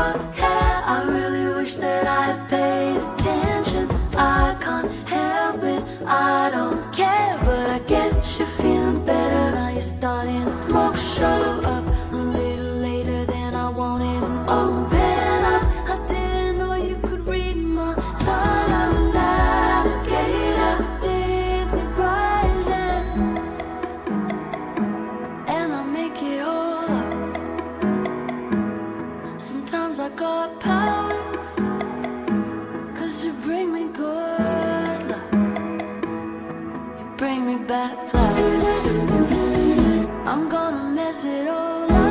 your hair. I really wish that I had paid attention. I can't help it, I don't care. But I get you feeling better now. You're starting to smoke. Show up a little later than I wanted and open up. I didn't know you could read my sign. I'm an alligator, Disney rising, and I make it all up. Sometimes I got powers, 'cause you bring me good luck. You bring me back flowers. I'm gonna mess it all up.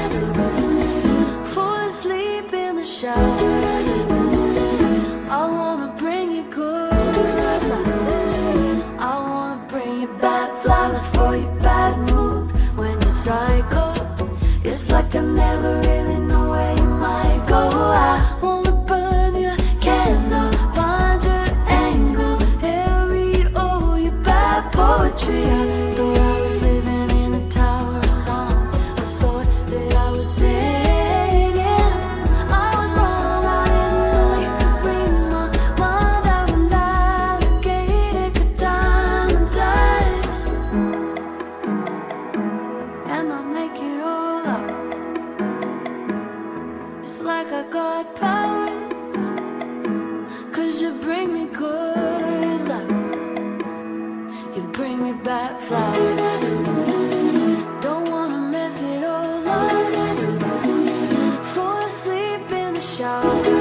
Fall asleep in the shower. I wanna bring you good luck. I wanna bring you bad flowers for your bad mood. When you psycho, it's like I never really know where you might go. I wanna burn your candle, find your angle, and read all your bad poetry. I thought I was living in a tower of song. I thought that I was singing. I was wrong, I didn't know you could read my mind. I'm an alligator, good time and dice, and I make it all up. It's like I got powers, 'cause you bring me good luck. You bring me back flowers. Don't wanna mess it all up. Fall asleep in the shower.